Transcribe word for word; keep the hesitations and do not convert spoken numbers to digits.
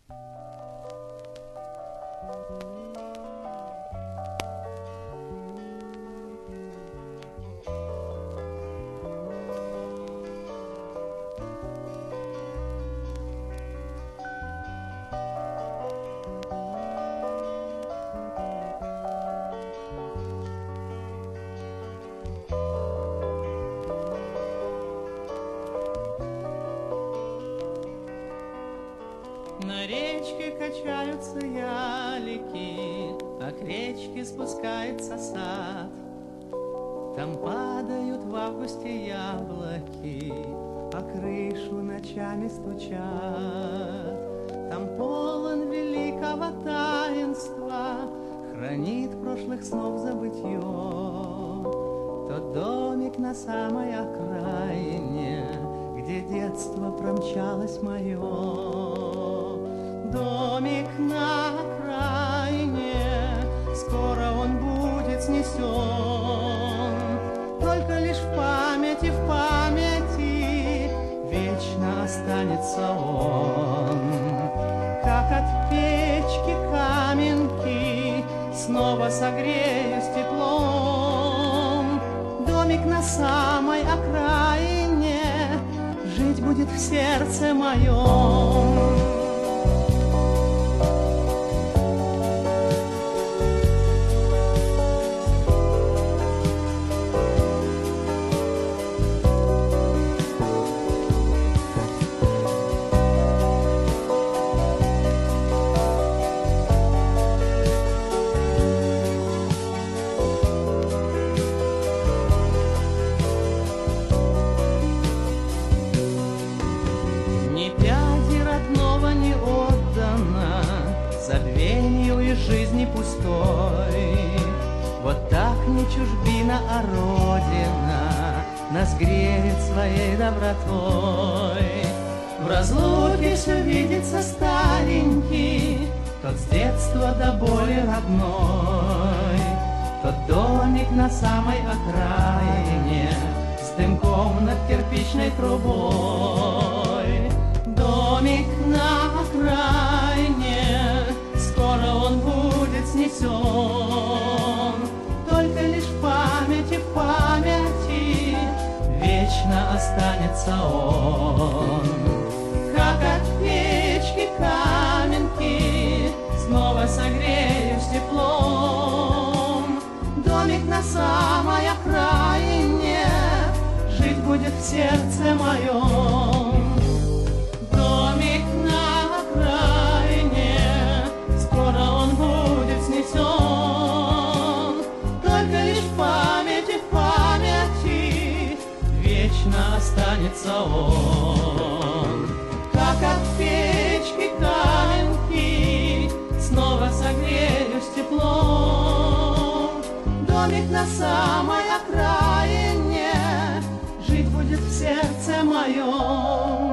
На речке качаются ялики, а к речке спускается сад. Там падают в августе яблоки, а крышу ночами стучат. Там полон великого таинства, хранит прошлых снов забытье. Тот домик на самой окраине, где детство промчалось мое. Домик на окраине, скоро он будет снесен. Только лишь в памяти, в памяти вечно останется он. Как от печки каменки снова согреюсь теплом. Домик на самой окраине жить будет в сердце моем. Забвенью и жизни пустой. Вот так не чужбина, а родина нас греет своей добротой. В разлуке все видится старенький, тот с детства до боли родной. Тот домик на самой окраине, с дымком над кирпичной трубой. Домик на окраине, скоро он будет снесен. Только лишь в памяти, в памяти вечно останется он. Как от печки каменки снова согреюсь теплом. Домик на самой окраине жить будет в сердце моем. Домик на окраине, скоро он будет снесен. Только лишь в памяти, в памяти вечно останется он. Как от печки каменки снова согреюсь теплом. Домик на самой окраине жить будет в сердце моем.